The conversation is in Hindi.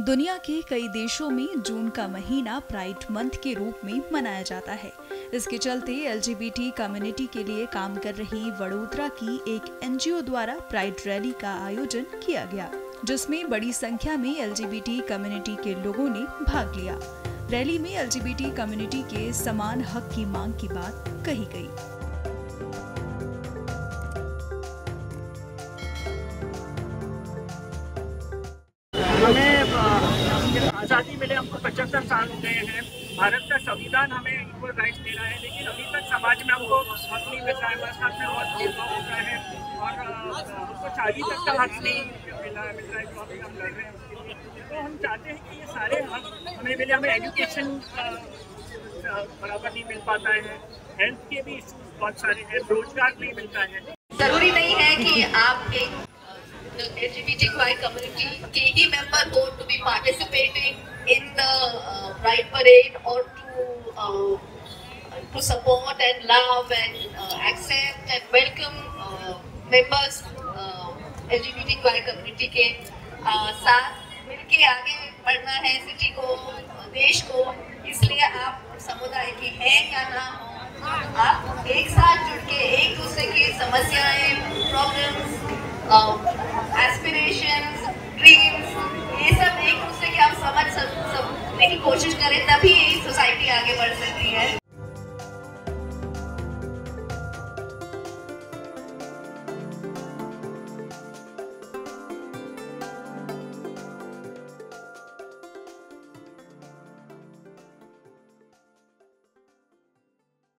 दुनिया के कई देशों में जून का महीना प्राइड मंथ के रूप में मनाया जाता है। इसके चलते एलजीबीटी कम्युनिटी के लिए काम कर रही वडोदरा की एक एनजीओ द्वारा प्राइड रैली का आयोजन किया गया, जिसमें बड़ी संख्या में एलजीबीटी कम्युनिटी के लोगों ने भाग लिया। रैली में एलजीबीटी कम्युनिटी के समान हक की मांग की बात कही गई। हमें आज़ादी मिले हमको 75 साल हो गए हैं। भारत का संविधान हमें इक्वल राइट्स दे रहा है, लेकिन अभी तक समाज में हमको हक नहीं मिल रहा है। हमारे साथ में बहुत भेदभाव होता है और हमको शादी तक का हक नहीं मिल रहा है जो अभी हम लड़ रहे हैं उसके लिए। तो हम चाहते हैं कि ये सारे हक हमें मिले। हमें एजुकेशन बराबर नहीं मिल पाता है, हेल्थ के भी इश्यूज बहुत सारे हैं, रोजगार नहीं मिलता है। जरूरी नहीं है कि आप एक LGBTQI community के ही member हो to be participating in the Pride Parade or to support and love and accept and welcome members LGBTQI community के साथ मिलके आगे बढ़ना है सिटी को, देश को। इसलिए आप समुदाय के हैं या ना हो, आप एक साथ जुड़ के एक दूसरे की समस्याएं, प्रॉब्लम्स, एस्पिरेशंस, ड्रीम्स, ये सब एक दूसरे के आप समझ सकने की कोशिश करें, तभी ये सोसाइटी आगे बढ़ सकती है।